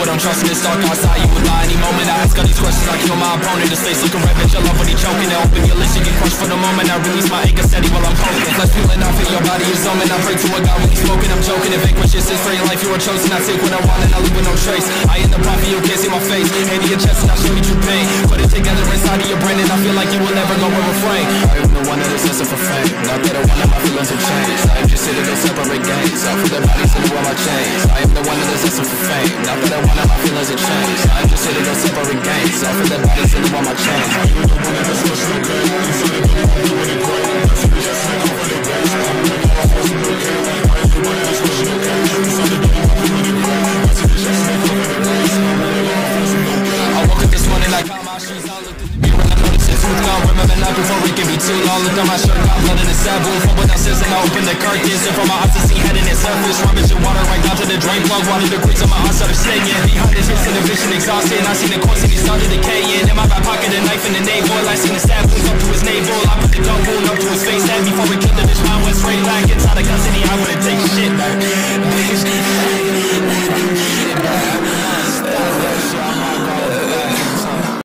what I'm trusting is dark outside. You would lie any moment. I ask all these questions, I kill my opponent. His face looking red, bitch, I love when he choking. I open your lips, you get crushed for the moment. I release my anger steady while I'm poking. Flesh feeling, I feel your body is zoning. I pray to a God when he's spoken. I'm joking, if vanquishes is for your life, you are chosen. I take what I want and I leave with no trace. I am the prophet, you can't see my face. Hand to your chest and I'll show you true pain. Put it together inside of your brain and I feel like you will never go with refrain. I am the one that is listening for fame. Not that I want my feelings have changed. I am just here to go separate gangs. Out for their bodies and wear my chains. I am the one that is listening for fame. Not that I want my feelings have changed. I am just here to go separate gangs. Out for their bodies and wear my chains. I am the one that is listening for fame. Inside of the world, doing it great. That's it, just like I'm running games. I'm making all my forces look at like why you want to switch your games. Inside of the world, doing it great. That's it, just like I'm running games. I'm making all my forces look at. I woke up this morning like how my streets all looked at the mirror and I noticed it's too long. Remember not before it can be too long. Looked on my shirt, got blood in the saddle. From what downstairs and I opened the curtains. And from my eyes to see head in its surface. Rummaging water right down to the drain plug. Water the creeks on my eyes started staying. Behind his hips in the vision exhausted. I seen the corpse and he started decaying. In my back pocket a knife and a nail. Boy, I seen the stab wound